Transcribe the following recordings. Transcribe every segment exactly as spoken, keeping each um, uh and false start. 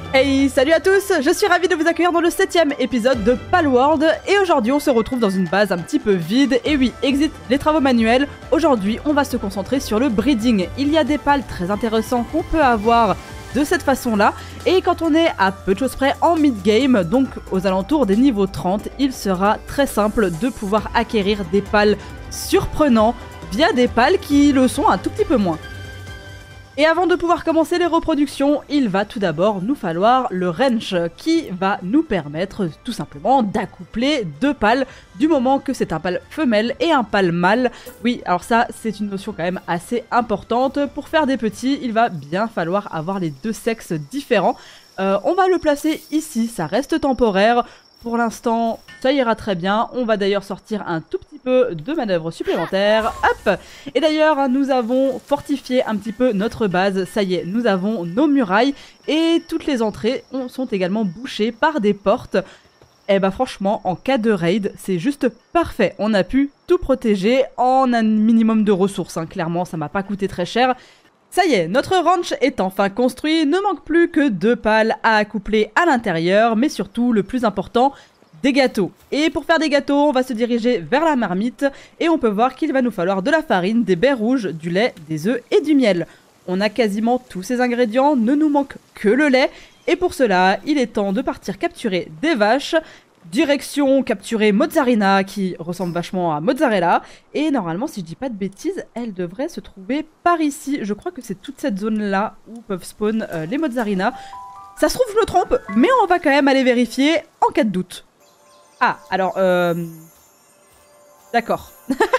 Hey, salut à tous, je suis ravie de vous accueillir dans le septième épisode de Palworld et aujourd'hui on se retrouve dans une base un petit peu vide et oui, exit les travaux manuels. Aujourd'hui on va se concentrer sur le breeding. Il y a des pals très intéressants qu'on peut avoir de cette façon là et quand on est à peu de choses près en mid-game, donc aux alentours des niveaux trente, il sera très simple de pouvoir acquérir des pals surprenants via des pals qui le sont un tout petit peu moins. Et avant de pouvoir commencer les reproductions, il va tout d'abord nous falloir le wrench qui va nous permettre tout simplement d'accoupler deux pals du moment que c'est un pal femelle et un pal mâle. Oui, alors ça c'est une notion quand même assez importante. Pour faire des petits, il va bien falloir avoir les deux sexes différents. Euh, on va le placer ici, ça reste temporaire. Pour l'instant, ça ira très bien. On va d'ailleurs sortir un tout petit peu de manœuvres supplémentaires. Hop! Et d'ailleurs, nous avons fortifié un petit peu notre base. Ça y est, nous avons nos murailles. Et toutes les entrées sont également bouchées par des portes. Et bah franchement, en cas de raid, c'est juste parfait. On a pu tout protéger en un minimum de ressources. Hein. Clairement, ça m'a pas coûté très cher. Ça y est, notre ranch est enfin construit, ne manque plus que deux pales à accoupler à l'intérieur, mais surtout, le plus important, des gâteaux. Et pour faire des gâteaux, on va se diriger vers la marmite, et on peut voir qu'il va nous falloir de la farine, des baies rouges, du lait, des œufs et du miel. On a quasiment tous ces ingrédients, ne nous manque que le lait, et pour cela, il est temps de partir capturer des vaches. Direction capturer Mozzarina qui ressemble vachement à Mozzarella et normalement si je dis pas de bêtises elle devrait se trouver par ici. Je crois que c'est toute cette zone là où peuvent spawn euh, les Mozzarina. Ça se trouve je me trompe mais on va quand même aller vérifier en cas de doute. Ah alors euh... d'accord.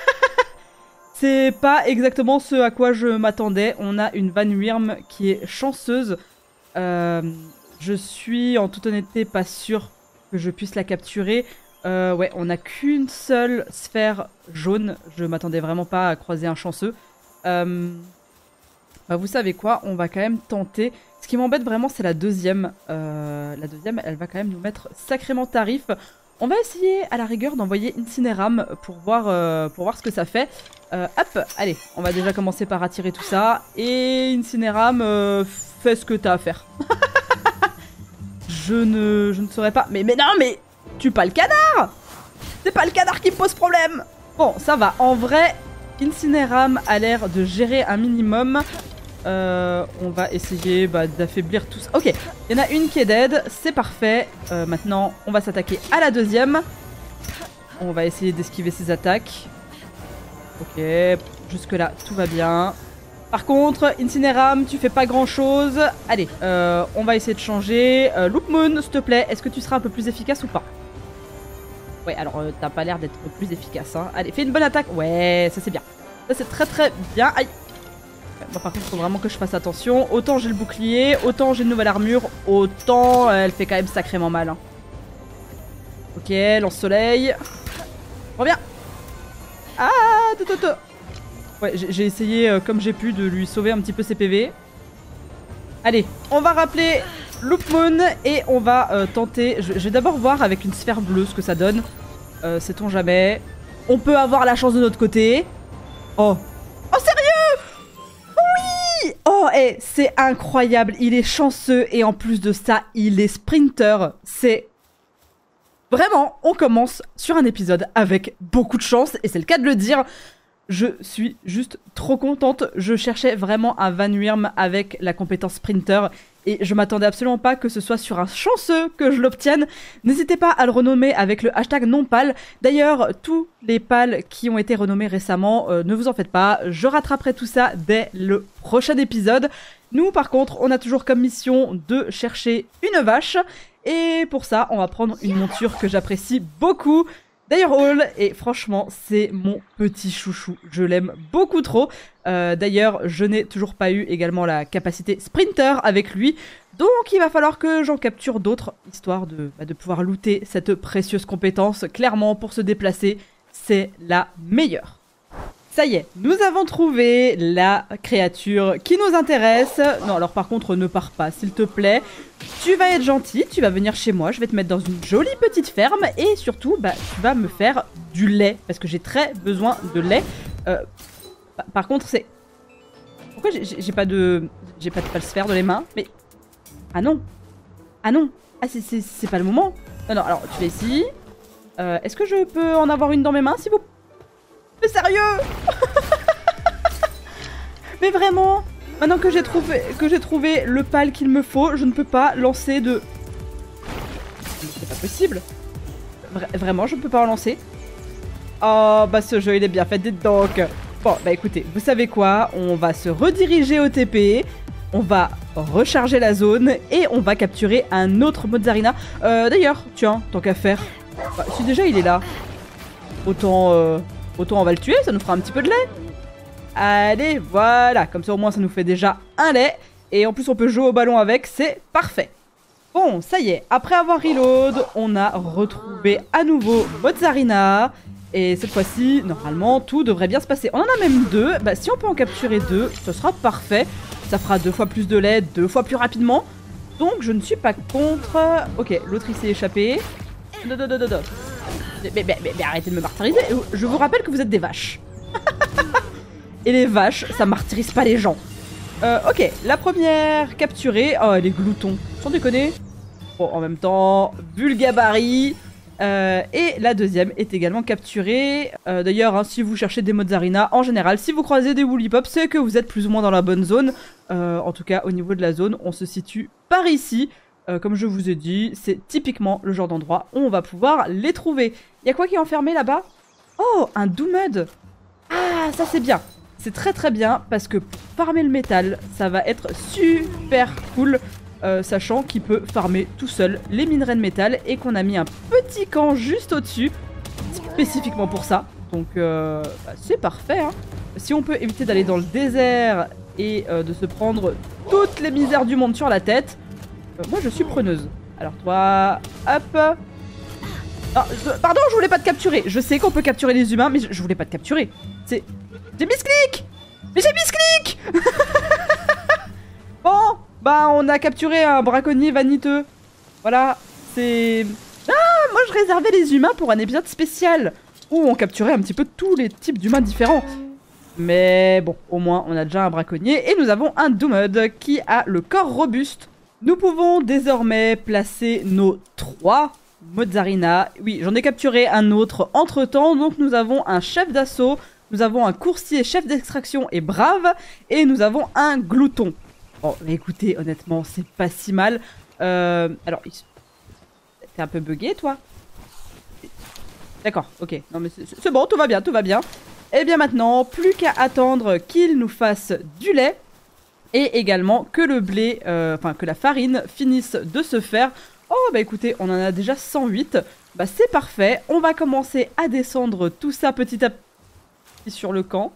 C'est pas exactement ce à quoi je m'attendais. On a une Van Wyrm qui est chanceuse. euh, Je suis en toute honnêteté pas sûre que je puisse la capturer. Euh, ouais, on n'a qu'une seule sphère jaune. Je m'attendais vraiment pas à croiser un chanceux. Euh, bah vous savez quoi, on va quand même tenter. Ce qui m'embête vraiment, c'est la deuxième. Euh, la deuxième, elle va quand même nous mettre sacrément tarif. On va essayer à la rigueur d'envoyer Incineram pour voir, euh, pour voir ce que ça fait. Euh, hop, allez, on va déjà commencer par attirer tout ça. Et Incineram, euh, fais ce que t'as à faire. Je ne, je ne saurais pas. Mais, mais non, mais tue pas le canard! C'est pas le canard qui me pose problème! Bon, ça va. En vrai, Incineram a l'air de gérer un minimum. Euh, on va essayer bah, d'affaiblir tout ça. Ok, il y en a une qui est dead. C'est parfait. Euh, maintenant, on va s'attaquer à la deuxième. On va essayer d'esquiver ses attaques. Ok, jusque-là, tout va bien. Par contre, Incineram, tu fais pas grand chose. Allez, euh, on va essayer de changer. Euh, Loop Moon, s'il te plaît, est-ce que tu seras un peu plus efficace ou pas? Ouais, alors euh, t'as pas l'air d'être plus efficace. Hein. Allez, fais une bonne attaque. Ouais, ça c'est bien. Ça c'est très très bien. Aïe. Bon, par contre, il faut vraiment que je fasse attention. Autant j'ai le bouclier, autant j'ai une nouvelle armure, autant euh, elle fait quand même sacrément mal. Hein. Ok, lance-soleil. Reviens. Ah, tout, tout, tout. Ouais, j'ai essayé euh, comme j'ai pu de lui sauver un petit peu ses P V. Allez, on va rappeler Loop Moon et on va euh, tenter... Je, je vais d'abord voir avec une sphère bleue ce que ça donne. Euh, Sait-on jamais. On peut avoir la chance de notre côté. Oh. Oh, sérieux? Oui. Oh, et c'est incroyable. Il est chanceux et en plus de ça, il est sprinter. C'est... Vraiment, on commence sur un épisode avec beaucoup de chance et c'est le cas de le dire. Je suis juste trop contente. Je cherchais vraiment un Van Wyrm avec la compétence Sprinter et je m'attendais absolument pas que ce soit sur un chanceux que je l'obtienne. N'hésitez pas à le renommer avec le hashtag nonpal. D'ailleurs, tous les pals qui ont été renommés récemment, euh, ne vous en faites pas. Je rattraperai tout ça dès le prochain épisode. Nous, par contre, on a toujours comme mission de chercher une vache. Et pour ça, on va prendre une monture que j'apprécie beaucoup. D'ailleurs, Hall, et franchement, c'est mon petit chouchou. Je l'aime beaucoup trop. Euh, D'ailleurs, je n'ai toujours pas eu également la capacité Sprinter avec lui. Donc, il va falloir que j'en capture d'autres, histoire de, bah, de pouvoir looter cette précieuse compétence. Clairement, pour se déplacer, c'est la meilleure. Ça y est, nous avons trouvé la créature qui nous intéresse. Non, alors par contre, ne pars pas, s'il te plaît. Tu vas être gentil, tu vas venir chez moi, je vais te mettre dans une jolie petite ferme. Et surtout, bah, tu vas me faire du lait, parce que j'ai très besoin de lait. Euh, par contre, c'est... Pourquoi j'ai pas de... J'ai pas de palsphère dans les mains? Mais... Ah non. Ah non. Ah, c'est pas le moment. Non, non, alors, tu fais ici. Euh, Est-ce que je peux en avoir une dans mes mains, s'il vous plaît? Mais sérieux? Mais vraiment, maintenant que j'ai trouvé, que j'ai trouvé le pal qu'il me faut, je ne peux pas lancer de... C'est pas possible. Vra vraiment, je ne peux pas en lancer. Oh, bah ce jeu, il est bien fait, dites donc. Bon, bah écoutez, vous savez quoi? On va se rediriger au T P. On va recharger la zone et on va capturer un autre Mozzarina. Euh, D'ailleurs, tiens, tant qu'à faire, bah, si déjà il est là, autant, euh, autant on va le tuer, ça nous fera un petit peu de lait. Allez, voilà, comme ça au moins ça nous fait déjà un lait. Et en plus on peut jouer au ballon avec, c'est parfait. Bon, ça y est, après avoir reload, on a retrouvé à nouveau Mozzarina. Et cette fois-ci, normalement, tout devrait bien se passer. On en a même deux, bah si on peut en capturer deux, ce sera parfait. Ça fera deux fois plus de lait, deux fois plus rapidement. Donc je ne suis pas contre. Ok, l'autre il s'est échappé. Mais, mais, mais, mais arrêtez de me martyriser. Je vous rappelle que vous êtes des vaches. Et les vaches, ça martyrise pas les gens. Euh, ok, la première capturée. Oh, elle est glouton. Sans déconner. Bon, en même temps, vu le gabarit. Euh, et la deuxième est également capturée. Euh, D'ailleurs, hein, si vous cherchez des Mozzarina, en général, si vous croisez des Woolly Pop, c'est que vous êtes plus ou moins dans la bonne zone. Euh, en tout cas, au niveau de la zone, on se situe par ici. Euh, comme je vous ai dit, c'est typiquement le genre d'endroit où on va pouvoir les trouver. Il y a quoi qui est enfermé là-bas? Oh, un Doomud. Ah, ça c'est bien. C'est très très bien parce que pour farmer le métal, ça va être super cool. Euh, sachant qu'il peut farmer tout seul les minerais de métal et qu'on a mis un petit camp juste au-dessus, spécifiquement pour ça. Donc euh, bah, c'est parfait, hein. Si on peut éviter d'aller dans le désert et euh, de se prendre toutes les misères du monde sur la tête, euh, moi je suis preneuse. Alors toi, hop. Ah, je, pardon, je voulais pas te capturer. Je sais qu'on peut capturer les humains, mais je, je voulais pas te capturer. C'est... J'ai misclick. Mais j'ai misclick. Bon. Bah, on a capturé un braconnier vaniteux. Voilà, c'est... Ah, moi je réservais les humains pour un épisode spécial où on capturait un petit peu tous les types d'humains différents. Mais bon, au moins on a déjà un braconnier et nous avons un Doomud qui a le corps robuste. Nous pouvons désormais placer nos trois Mozzarina. Oui, j'en ai capturé un autre entre temps, donc nous avons un chef d'assaut, nous avons un coursier, chef d'extraction et brave, et nous avons un glouton. Bon, mais écoutez, honnêtement, c'est pas si mal. Euh, alors, t'es un peu bugué, toi? D'accord, ok. Non, mais c'est bon, tout va bien, tout va bien. Et bien maintenant, plus qu'à attendre qu'il nous fasse du lait. Et également que le blé, euh, enfin que la farine finisse de se faire. Oh, bah écoutez, on en a déjà cent huit. Bah c'est parfait. On va commencer à descendre tout ça petit à petit sur le camp.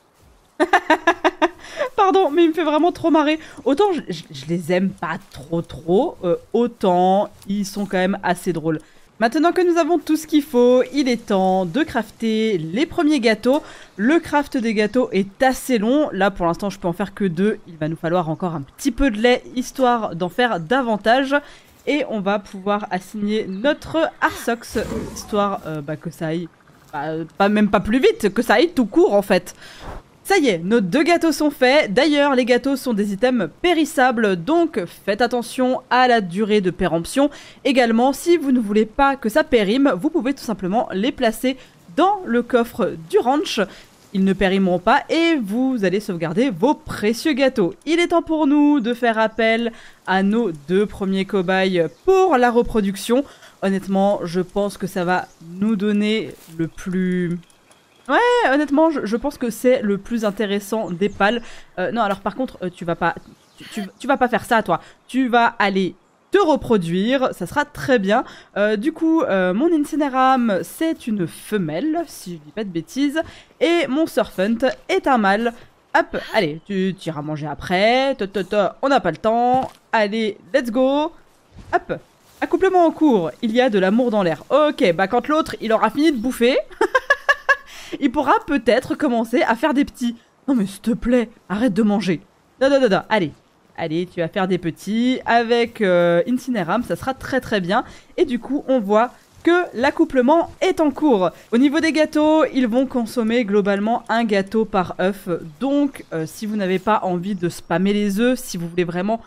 Pardon, mais il me fait vraiment trop marrer. Autant je, je, je les aime pas trop trop, euh, autant ils sont quand même assez drôles. Maintenant que nous avons tout ce qu'il faut, il est temps de crafter les premiers gâteaux. Le craft des gâteaux est assez long. Là, pour l'instant, je peux en faire que deux. Il va nous falloir encore un petit peu de lait, histoire d'en faire davantage. Et on va pouvoir assigner notre Arsox, histoire euh, bah, que ça aille, bah, pas, même pas plus vite, que ça aille tout court en fait. Ça y est, nos deux gâteaux sont faits. D'ailleurs, les gâteaux sont des items périssables, donc faites attention à la durée de péremption. Également, si vous ne voulez pas que ça périme, vous pouvez tout simplement les placer dans le coffre du ranch. Ils ne périmeront pas et vous allez sauvegarder vos précieux gâteaux. Il est temps pour nous de faire appel à nos deux premiers cobayes pour la reproduction. Honnêtement, je pense que ça va nous donner le plus... Ouais, honnêtement, je, je pense que c'est le plus intéressant des pales. Euh, non, alors par contre, euh, tu vas pas, tu, tu, tu vas pas faire ça, toi. Tu vas aller te reproduire, ça sera très bien. Euh, du coup, euh, mon Incineram, c'est une femelle, si je dis pas de bêtises, et mon Surfant est un mâle. Hop, allez, tu, tu iras manger après. Ta, ta, ta, on n'a pas le temps. Allez, let's go. Hop. Accouplement en cours. Il y a de l'amour dans l'air. Ok, bah quand l'autre, il aura fini de bouffer... il pourra peut-être commencer à faire des petits. Non mais s'il te plaît, arrête de manger. Non, non, non, non, allez. Allez, tu vas faire des petits avec euh, Incineram, ça sera très très bien. Et du coup, on voit que l'accouplement est en cours. Au niveau des gâteaux, ils vont consommer globalement un gâteau par œuf. Donc, euh, si vous n'avez pas envie de spammer les œufs, si vous voulez vraiment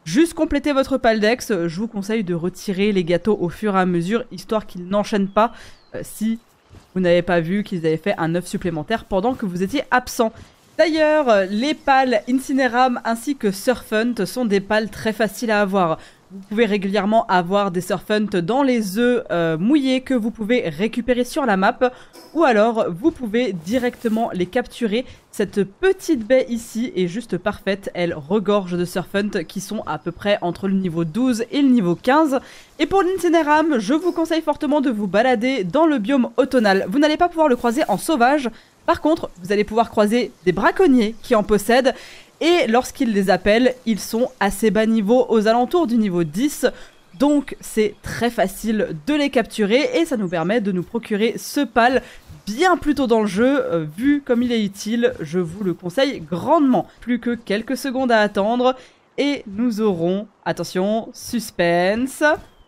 juste compléter votre paldex. Je vous conseille de retirer les gâteaux au fur et à mesure, histoire qu'ils n'enchaînent pas euh, si vous n'avez pas vu qu'ils avaient fait un œuf supplémentaire pendant que vous étiez absent. D'ailleurs, les pales Incineram ainsi que Surfunt sont des pales très faciles à avoir. Vous pouvez régulièrement avoir des Surfunt dans les œufs euh, mouillés que vous pouvez récupérer sur la map, ou alors vous pouvez directement les capturer. Cette petite baie ici est juste parfaite, elle regorge de Surfunt qui sont à peu près entre le niveau douze et le niveau quinze. Et pour l'Incineram, je vous conseille fortement de vous balader dans le biome automnal. Vous n'allez pas pouvoir le croiser en sauvage, par contre vous allez pouvoir croiser des braconniers qui en possèdent. Et lorsqu'ils les appellent, ils sont assez bas niveau, aux alentours du niveau dix. Donc c'est très facile de les capturer et ça nous permet de nous procurer ce pal bien plus tôt dans le jeu. Euh, vu comme il est utile, je vous le conseille grandement. Plus que quelques secondes à attendre et nous aurons, attention, suspense,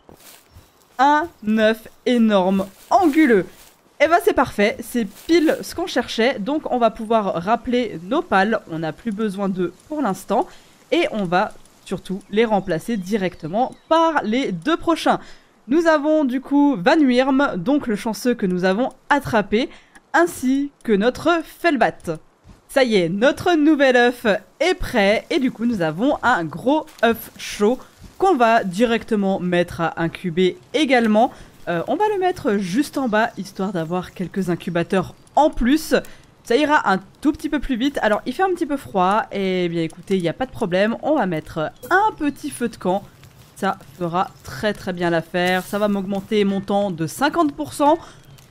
un œuf énorme anguleux. Et bah c'est parfait, c'est pile ce qu'on cherchait, donc on va pouvoir rappeler nos pales, on n'a plus besoin d'eux pour l'instant, et on va surtout les remplacer directement par les deux prochains. Nous avons du coup Van Wyrm, donc le chanceux que nous avons attrapé, ainsi que notre Felbat. Ça y est, notre nouvel œuf est prêt, et du coup nous avons un gros œuf chaud qu'on va directement mettre à incuber également. Euh, on va le mettre juste en bas, histoire d'avoir quelques incubateurs en plus. Ça ira un tout petit peu plus vite. Alors, il fait un petit peu froid. Et bien, écoutez, il n'y a pas de problème. On va mettre un petit feu de camp. Ça fera très très bien l'affaire. Ça va m'augmenter mon temps de cinquante pour cent.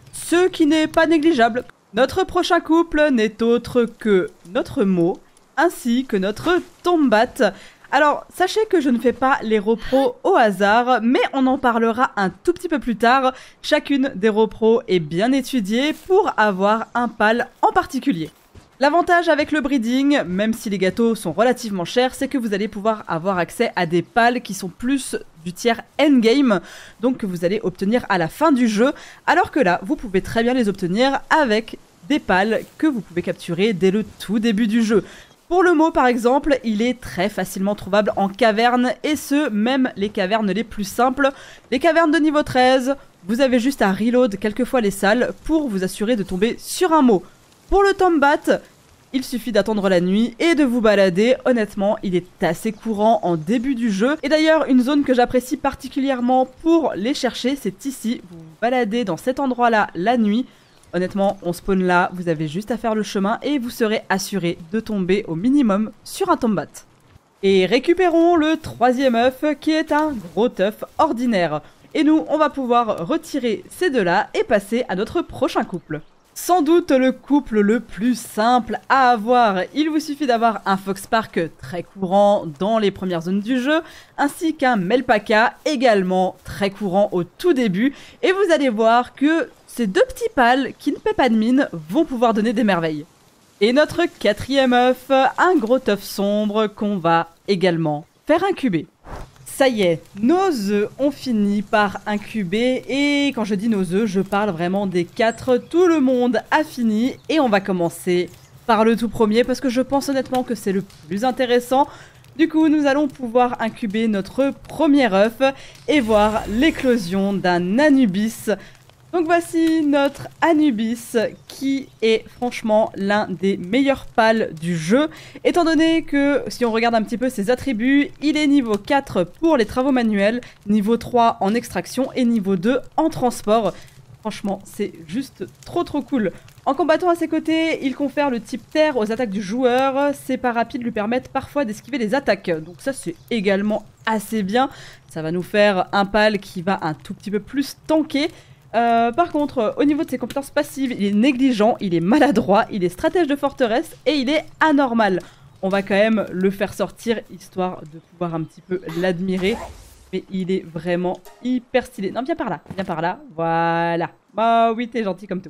Ce qui n'est pas négligeable. Notre prochain couple n'est autre que notre Mo, ainsi que notre Tombat. Alors, sachez que je ne fais pas les repros au hasard, mais on en parlera un tout petit peu plus tard. Chacune des repros est bien étudiée pour avoir un pal en particulier. L'avantage avec le breeding, même si les gâteaux sont relativement chers, c'est que vous allez pouvoir avoir accès à des pals qui sont plus du tiers endgame, donc que vous allez obtenir à la fin du jeu, alors que là, vous pouvez très bien les obtenir avec des pals que vous pouvez capturer dès le tout début du jeu. Pour le Mo par exemple, il est très facilement trouvable en caverne, et ce, même les cavernes les plus simples. Les cavernes de niveau treize, vous avez juste à reload quelques fois les salles pour vous assurer de tomber sur un Mo. Pour le Tombat, il suffit d'attendre la nuit et de vous balader. Honnêtement, il est assez courant en début du jeu. Et d'ailleurs, une zone que j'apprécie particulièrement pour les chercher, c'est ici. Vous vous baladez dans cet endroit-là la nuit. Honnêtement, on spawn là, vous avez juste à faire le chemin et vous serez assuré de tomber au minimum sur un Tombat. Et récupérons le troisième œuf qui est un gros œuf ordinaire. Et nous, on va pouvoir retirer ces deux-là et passer à notre prochain couple. Sans doute le couple le plus simple à avoir. Il vous suffit d'avoir un Foxpark très courant dans les premières zones du jeu, ainsi qu'un Melpaka également très courant au tout début. Et vous allez voir que ces deux petits pals qui ne paient pas de mine vont pouvoir donner des merveilles. Et notre quatrième œuf, un gros œuf sombre qu'on va également faire incuber. Ça y est, nos œufs ont fini par incuber, et quand je dis nos œufs, je parle vraiment des quatre. Tout le monde a fini et on va commencer par le tout premier parce que je pense honnêtement que c'est le plus intéressant. Du coup, nous allons pouvoir incuber notre premier œuf et voir l'éclosion d'un Anubis. Donc voici notre Anubis qui est franchement l'un des meilleurs pals du jeu, étant donné que si on regarde un petit peu ses attributs, il est niveau quatre pour les travaux manuels, niveau trois en extraction et niveau deux en transport. Franchement, c'est juste trop trop cool. En combattant à ses côtés, il confère le type terre aux attaques du joueur. Ses pas rapides lui permettent parfois d'esquiver les attaques. Donc ça, c'est également assez bien. Ça va nous faire un pal qui va un tout petit peu plus tanker. Euh, par contre, au niveau de ses compétences passives, il est négligent, il est maladroit, il est stratège de forteresse et il est anormal. On va quand même le faire sortir, histoire de pouvoir un petit peu l'admirer. Mais il est vraiment hyper stylé. Non, viens par là, viens par là, voilà. Bah oui, t'es gentil comme tout.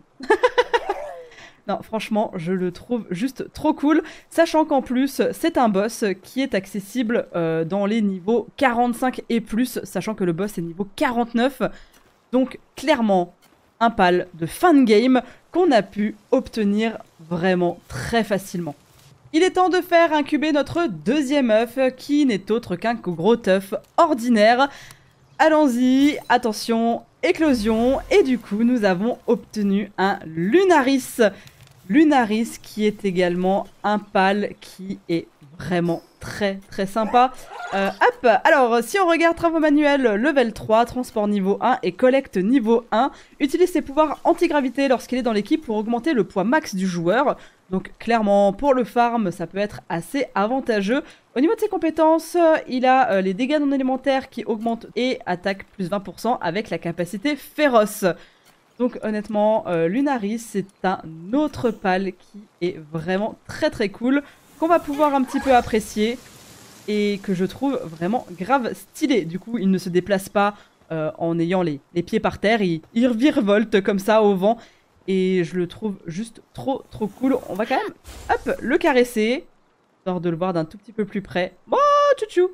Non, franchement, je le trouve juste trop cool. Sachant qu'en plus, c'est un boss qui est accessible euh, dans les niveaux quarante-cinq et plus, sachant que le boss est niveau quarante-neuf. Donc clairement, un pal de fin de game qu'on a pu obtenir vraiment très facilement. Il est temps de faire incuber notre deuxième œuf, qui n'est autre qu'un gros œuf ordinaire. Allons-y, attention, éclosion, et du coup nous avons obtenu un Lunaris. Lunaris qui est également un pal qui est vraiment très très sympa. Euh, hop, alors si on regarde travaux manuels level trois, transport niveau un et collecte niveau un, utilise ses pouvoirs anti-gravité lorsqu'il est dans l'équipe pour augmenter le poids max du joueur. Donc clairement pour le farm ça peut être assez avantageux. Au niveau de ses compétences, il a euh, les dégâts non élémentaires qui augmentent et attaque plus vingt pour cent avec la capacité féroce. Donc honnêtement, euh, Lunaris c'est un autre pal qui est vraiment très très cool, qu'on va pouvoir un petit peu apprécier et que je trouve vraiment grave stylé. Du coup, il ne se déplace pas euh, en ayant les, les pieds par terre, il, il virevolte comme ça au vent et je le trouve juste trop trop cool. On va quand même, hop, le caresser, histoire de le voir d'un tout petit peu plus près. Oh, tchou-tchou.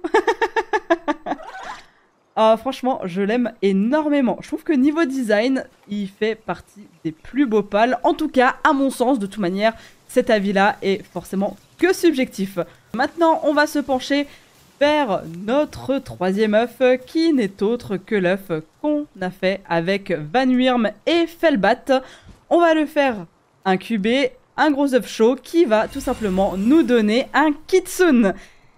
Ah, franchement, je l'aime énormément. Je trouve que niveau design, il fait partie des plus beaux pals. En tout cas, à mon sens, de toute manière, cet avis-là est forcément que subjectif. Maintenant, on va se pencher vers notre troisième œuf, qui n'est autre que l'œuf qu'on a fait avec Van Wyrm et Felbat. On va le faire incuber, un gros œuf chaud qui va tout simplement nous donner un Kitsune.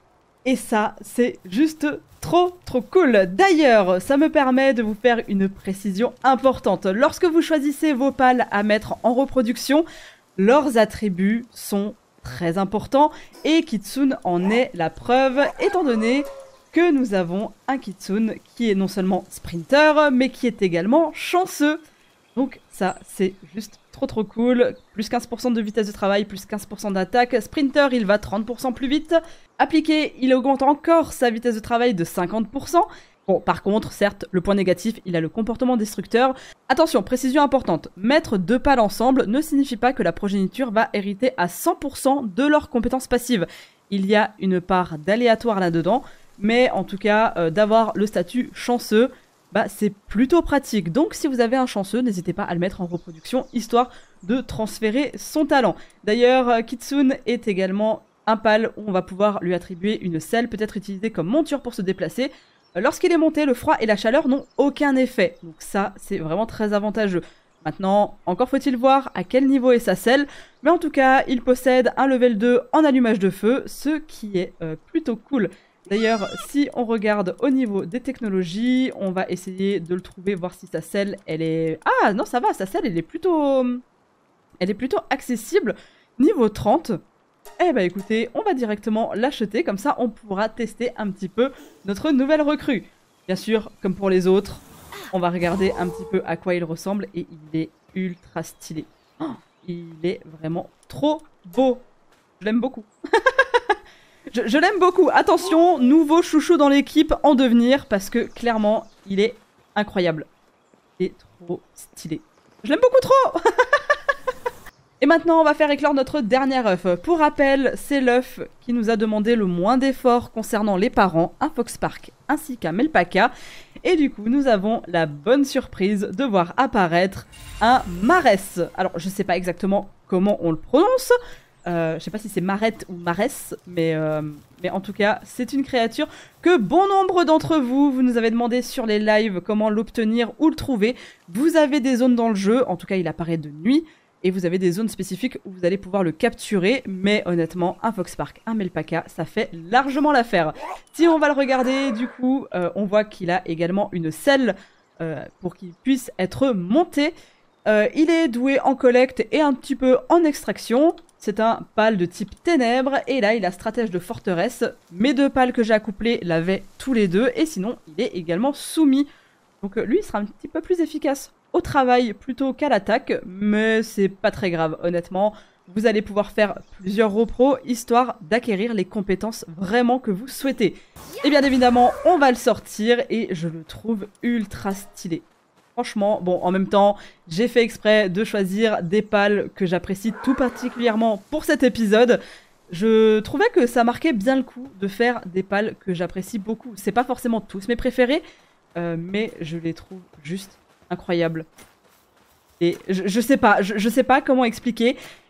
Et ça, c'est juste trop trop cool. D'ailleurs, ça me permet de vous faire une précision importante. Lorsque vous choisissez vos pals à mettre en reproduction, leurs attributs sont très importants et Kitsune en est la preuve, étant donné que nous avons un Kitsune qui est non seulement sprinter, mais qui est également chanceux. Donc ça, c'est juste trop trop cool. Plus quinze pour cent de vitesse de travail, plus quinze pour cent d'attaque. Sprinter, il va trente pour cent plus vite. Appliqué, il augmente encore sa vitesse de travail de cinquante pour cent. Bon, par contre, certes, le point négatif, il a le comportement destructeur. Attention, précision importante, mettre deux pals ensemble ne signifie pas que la progéniture va hériter à cent pour cent de leurs compétences passives. Il y a une part d'aléatoire là-dedans, mais en tout cas, euh, d'avoir le statut chanceux, bah, c'est plutôt pratique. Donc si vous avez un chanceux, n'hésitez pas à le mettre en reproduction, histoire de transférer son talent. D'ailleurs, euh, Kitsune est également un pal où on va pouvoir lui attribuer une selle, peut-être utilisée comme monture pour se déplacer. Lorsqu'il est monté, le froid et la chaleur n'ont aucun effet. Donc ça, c'est vraiment très avantageux. Maintenant, encore faut-il voir à quel niveau est sa selle. Mais en tout cas, il possède un level deux en allumage de feu, ce qui est euh, plutôt cool. D'ailleurs, si on regarde au niveau des technologies, on va essayer de le trouver, voir si sa selle, elle est... Ah non, ça va, sa selle, elle est plutôt... Elle est plutôt accessible. Niveau trente... Eh bah écoutez, on va directement l'acheter, comme ça on pourra tester un petit peu notre nouvelle recrue. Bien sûr, comme pour les autres, on va regarder un petit peu à quoi il ressemble et il est ultra stylé. Oh, il est vraiment trop beau. Je l'aime beaucoup. je je l'aime beaucoup. Attention, nouveau chouchou dans l'équipe en devenir parce que clairement, il est incroyable. Il est trop stylé. Je l'aime beaucoup trop. Et maintenant, on va faire éclore notre dernier œuf. Pour rappel, c'est l'œuf qui nous a demandé le moins d'efforts concernant les parents, un Foxpark ainsi qu'un Melpaka. Et du coup, nous avons la bonne surprise de voir apparaître un Marès. Alors, je sais pas exactement comment on le prononce. Euh, je sais pas si c'est Marette ou Marès, mais, euh, mais en tout cas, c'est une créature que bon nombre d'entre vous, vous nous avez demandé sur les lives comment l'obtenir ou le trouver. Vous avez des zones dans le jeu, en tout cas, il apparaît de nuit. Et vous avez des zones spécifiques où vous allez pouvoir le capturer. Mais honnêtement, un Foxpark, un Melpaka, ça fait largement l'affaire. Si on va le regarder, du coup, euh, on voit qu'il a également une selle euh, pour qu'il puisse être monté. Euh, il est doué en collecte et un petit peu en extraction. C'est un pal de type ténèbres. Et là, il a stratège de forteresse. Mes deux pals que j'ai accouplés l'avaient tous les deux. Et sinon, il est également soumis. Donc lui, il sera un petit peu plus efficace au travail plutôt qu'à l'attaque, mais c'est pas très grave, honnêtement. Vous allez pouvoir faire plusieurs repros, histoire d'acquérir les compétences vraiment que vous souhaitez. Et bien évidemment, on va le sortir, et je le trouve ultra stylé. Franchement, bon, en même temps, j'ai fait exprès de choisir des pals que j'apprécie tout particulièrement pour cet épisode. Je trouvais que ça marquait bien le coup de faire des pals que j'apprécie beaucoup. C'est pas forcément tous mes préférés, euh, mais je les trouve juste incroyable. Et je, je sais pas, je, je sais pas comment expliquer.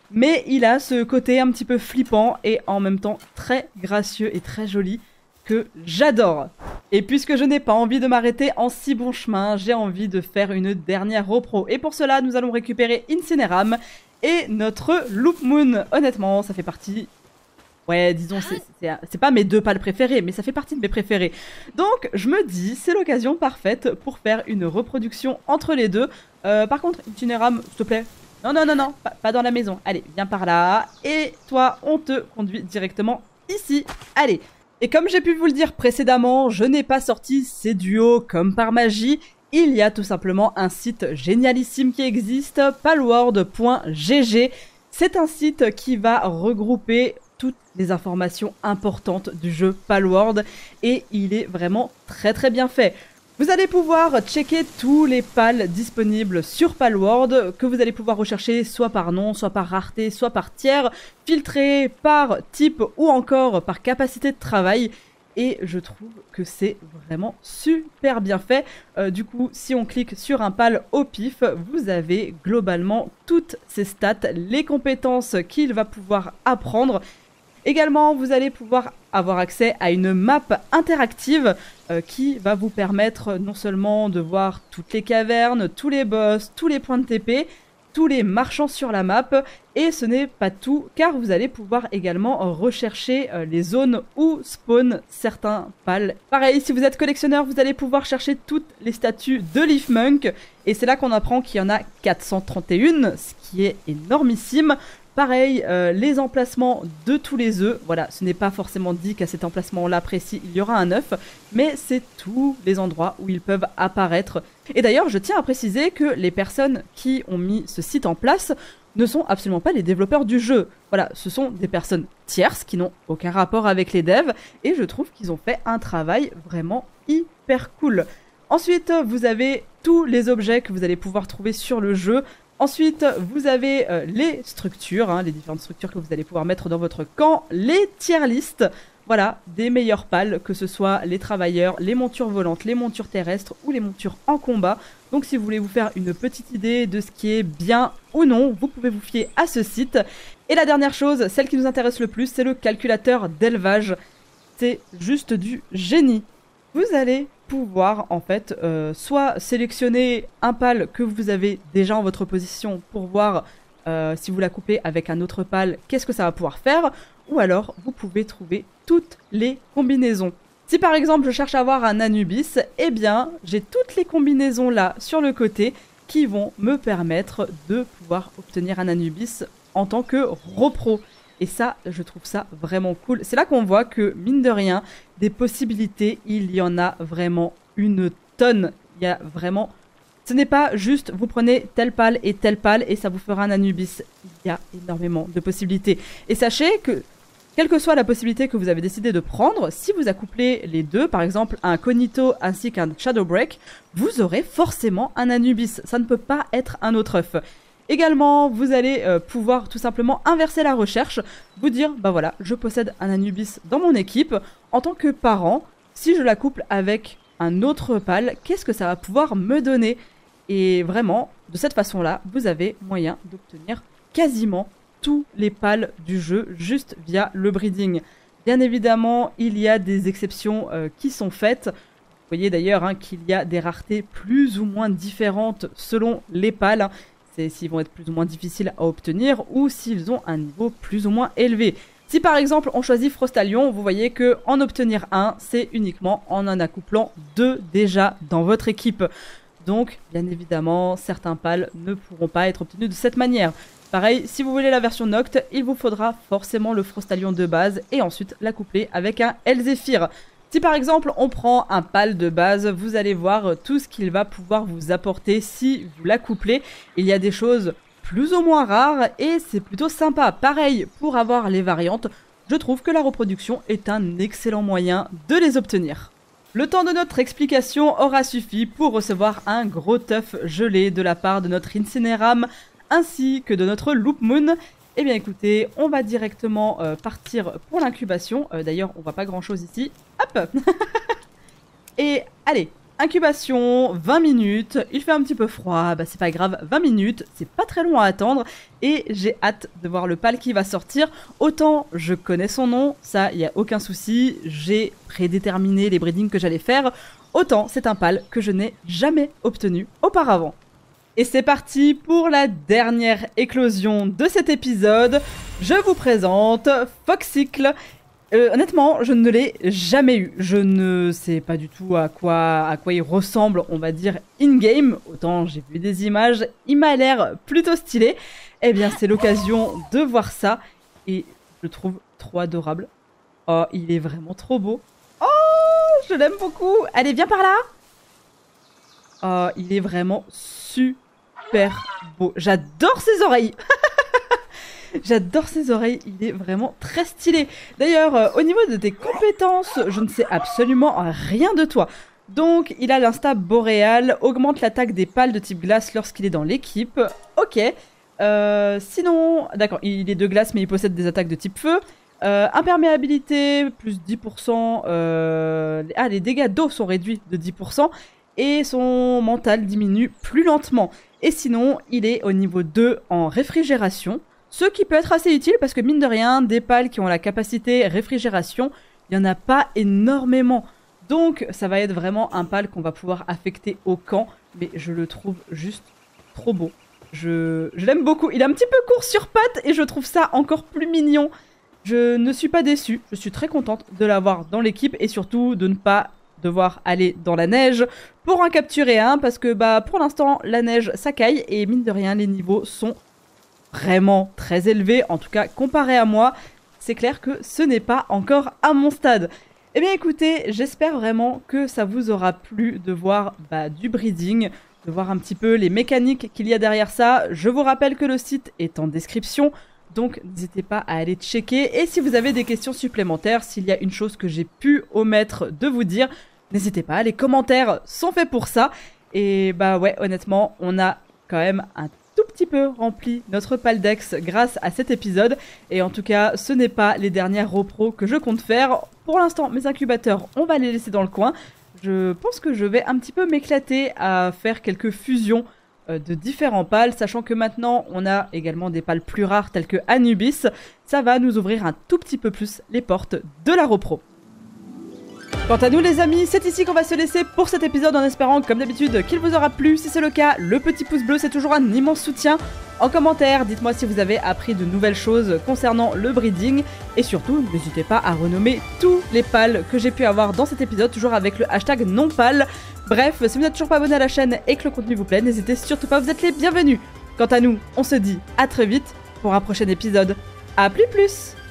mais il a ce côté un petit peu flippant et en même temps très gracieux et très joli que j'adore. Et puisque je n'ai pas envie de m'arrêter en si bon chemin, j'ai envie de faire une dernière repro. Et pour cela, nous allons récupérer Incineram et notre Loop Moon. Honnêtement, ça fait partie... Ouais, disons, c'est pas mes deux pales préférées, mais ça fait partie de mes préférés. Donc, je me dis, c'est l'occasion parfaite pour faire une reproduction entre les deux. Euh, par contre, Incineram, s'il te plaît. Non, non, non, non, pas, pas dans la maison. Allez, viens par là. Et toi, on te conduit directement ici. Allez. Et comme j'ai pu vous le dire précédemment, je n'ai pas sorti ces duos comme par magie. Il y a tout simplement un site génialissime qui existe, palworld point g g. C'est un site qui va regrouper toutes les informations importantes du jeu Palworld et il est vraiment très très bien fait. Vous allez pouvoir checker tous les pals disponibles sur Palworld que vous allez pouvoir rechercher soit par nom, soit par rareté, soit par tiers, filtrés par type ou encore par capacité de travail. Et je trouve que c'est vraiment super bien fait. Euh, du coup, si on clique sur un pal au pif, vous avez globalement toutes ses stats, les compétences qu'il va pouvoir apprendre. Également, vous allez pouvoir avoir accès à une map interactive euh, qui va vous permettre non seulement de voir toutes les cavernes, tous les boss, tous les points de T P, tous les marchands sur la map. Et ce n'est pas tout, car vous allez pouvoir également rechercher euh, les zones où spawn certains pals. Pareil, si vous êtes collectionneur, vous allez pouvoir chercher toutes les statues de Leaf Monk. Et c'est là qu'on apprend qu'il y en a quatre cent trente et un, ce qui est énormissime. Pareil, euh, les emplacements de tous les œufs, voilà, ce n'est pas forcément dit qu'à cet emplacement-là précis, il y aura un œuf, mais c'est tous les endroits où ils peuvent apparaître. Et d'ailleurs, je tiens à préciser que les personnes qui ont mis ce site en place ne sont absolument pas les développeurs du jeu. Voilà, ce sont des personnes tierces qui n'ont aucun rapport avec les devs, et je trouve qu'ils ont fait un travail vraiment hyper cool. Ensuite, vous avez tous les objets que vous allez pouvoir trouver sur le jeu. Ensuite, vous avez euh, les structures, hein, les différentes structures que vous allez pouvoir mettre dans votre camp, les tier lists, voilà, des meilleurs pals, que ce soit les travailleurs, les montures volantes, les montures terrestres ou les montures en combat. Donc si vous voulez vous faire une petite idée de ce qui est bien ou non, vous pouvez vous fier à ce site. Et la dernière chose, celle qui nous intéresse le plus, c'est le calculateur d'élevage. C'est juste du génie. Vous allez pouvoir en fait euh, soit sélectionner un pal que vous avez déjà en votre position pour voir euh, si vous la coupez avec un autre pal, qu'est-ce que ça va pouvoir faire, ou alors vous pouvez trouver toutes les combinaisons. Si par exemple je cherche à avoir un Anubis, eh bien j'ai toutes les combinaisons là sur le côté qui vont me permettre de pouvoir obtenir un Anubis en tant que repro. Et ça, je trouve ça vraiment cool. C'est là qu'on voit que, mine de rien, des possibilités, il y en a vraiment une tonne. Il y a vraiment... Ce n'est pas juste, vous prenez tel pal et tel pal et ça vous fera un Anubis. Il y a énormément de possibilités. Et sachez que, quelle que soit la possibilité que vous avez décidé de prendre, si vous accouplez les deux, par exemple un Cognito ainsi qu'un Shadow Break, vous aurez forcément un Anubis. Ça ne peut pas être un autre œuf. Également, vous allez euh, pouvoir tout simplement inverser la recherche, vous dire, bah voilà, je possède un Anubis dans mon équipe. En tant que parent, si je la couple avec un autre pal, qu'est-ce que ça va pouvoir me donner? Et vraiment, de cette façon-là, vous avez moyen d'obtenir quasiment tous les pals du jeu juste via le breeding. Bien évidemment, il y a des exceptions euh, qui sont faites. Vous voyez d'ailleurs hein, qu'il y a des raretés plus ou moins différentes selon les pals. Hein. C'est s'ils vont être plus ou moins difficiles à obtenir ou s'ils ont un niveau plus ou moins élevé. Si par exemple on choisit Frostalion, vous voyez que en obtenir un, c'est uniquement en en accouplant deux déjà dans votre équipe. Donc bien évidemment, certains pals ne pourront pas être obtenus de cette manière. Pareil, si vous voulez la version Noct, il vous faudra forcément le Frostalion de base et ensuite l'accoupler avec un Elzéphir. Si par exemple on prend un pal de base, vous allez voir tout ce qu'il va pouvoir vous apporter si vous l'accouplez. Il y a des choses plus ou moins rares et c'est plutôt sympa. Pareil, pour avoir les variantes, je trouve que la reproduction est un excellent moyen de les obtenir. Le temps de notre explication aura suffi pour recevoir un gros teuf gelé de la part de notre Incineram ainsi que de notre Loop Moon. Eh bien écoutez, on va directement euh, partir pour l'incubation. Euh, D'ailleurs, on voit pas grand chose ici. Hop. Et allez, incubation, vingt minutes, il fait un petit peu froid, bah c'est pas grave, vingt minutes, c'est pas très long à attendre et j'ai hâte de voir le pal qui va sortir. Autant je connais son nom, ça y a aucun souci, j'ai prédéterminé les breedings que j'allais faire, autant c'est un pal que je n'ai jamais obtenu auparavant. Et c'est parti pour la dernière éclosion de cet épisode, je vous présente Foxicle. Euh, honnêtement, je ne l'ai jamais eu. Je ne sais pas du tout à quoi, à quoi il ressemble, on va dire, in-game. Autant j'ai vu des images, il m'a l'air plutôt stylé. Eh bien, c'est l'occasion de voir ça. Et je le trouve trop adorable. Oh, il est vraiment trop beau. Oh, je l'aime beaucoup. Allez, viens par là. Oh, il est vraiment super beau. J'adore ses oreilles. J'adore ses oreilles, il est vraiment très stylé. D'ailleurs, euh, au niveau de tes compétences, je ne sais absolument rien de toi. Donc, il a l'insta boréal, augmente l'attaque des pales de type glace lorsqu'il est dans l'équipe. Ok. Euh, sinon, d'accord, il est de glace, mais il possède des attaques de type feu. Euh, imperméabilité, plus dix pour cent. Euh... Ah, les dégâts d'eau sont réduits de dix pour cent. Et son mental diminue plus lentement. Et sinon, il est au niveau deux en réfrigération. Ce qui peut être assez utile parce que mine de rien, des pales qui ont la capacité réfrigération, il n'y en a pas énormément. Donc ça va être vraiment un pal qu'on va pouvoir affecter au camp. Mais je le trouve juste trop beau. Je, je l'aime beaucoup. Il est un petit peu court sur pattes et je trouve ça encore plus mignon. Je ne suis pas déçue. Je suis très contente de l'avoir dans l'équipe et surtout de ne pas devoir aller dans la neige pour en capturer un. Parce que bah pour l'instant, la neige ça caille et mine de rien, les niveaux sont vraiment très élevé, en tout cas comparé à moi, c'est clair que ce n'est pas encore à mon stade. Eh bien écoutez, j'espère vraiment que ça vous aura plu de voir bah, du breeding, de voir un petit peu les mécaniques qu'il y a derrière ça. Je vous rappelle que le site est en description, donc n'hésitez pas à aller checker. Et si vous avez des questions supplémentaires, s'il y a une chose que j'ai pu omettre de vous dire, n'hésitez pas, les commentaires sont faits pour ça. Et bah ouais, honnêtement, on a quand même un tout petit peu rempli notre paldex grâce à cet épisode. Et en tout cas, ce n'est pas les dernières repros que je compte faire. Pour l'instant, mes incubateurs, on va les laisser dans le coin. Je pense que je vais un petit peu m'éclater à faire quelques fusions euh, de différents pals, sachant que maintenant, on a également des pals plus rares tels que Anubis. Ça va nous ouvrir un tout petit peu plus les portes de la repro. Quant à nous les amis, c'est ici qu'on va se laisser pour cet épisode en espérant comme d'habitude qu'il vous aura plu. Si c'est le cas, le petit pouce bleu c'est toujours un immense soutien. En commentaire, dites-moi si vous avez appris de nouvelles choses concernant le breeding. Et surtout, n'hésitez pas à renommer tous les pals que j'ai pu avoir dans cet épisode, toujours avec le hashtag nonpal. Bref, si vous n'êtes toujours pas abonné à la chaîne et que le contenu vous plaît, n'hésitez surtout pas, vous êtes les bienvenus. Quant à nous, on se dit à très vite pour un prochain épisode. A plus plus.